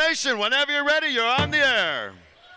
Nation, whenever you're ready, you're on the air.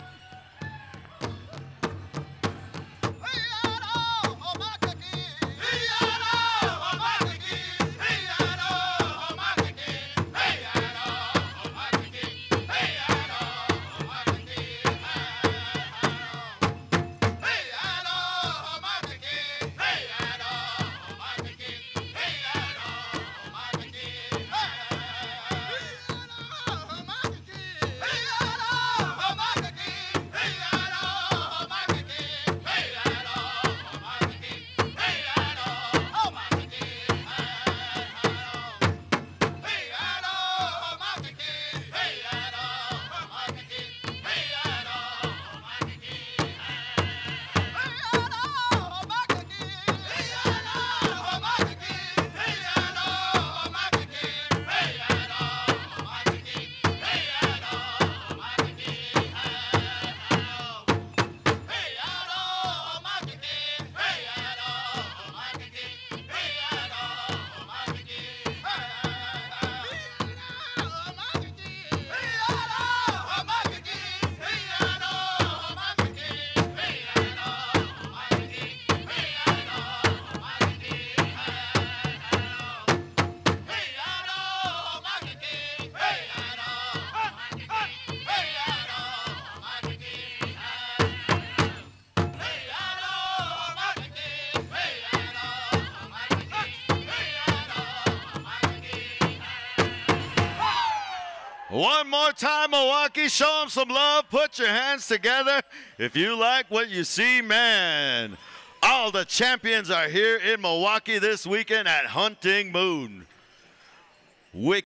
One more time, Milwaukee, show them some love. Put your hands together if you like what you see, man. All the champions are here in Milwaukee this weekend at Hunting Moon.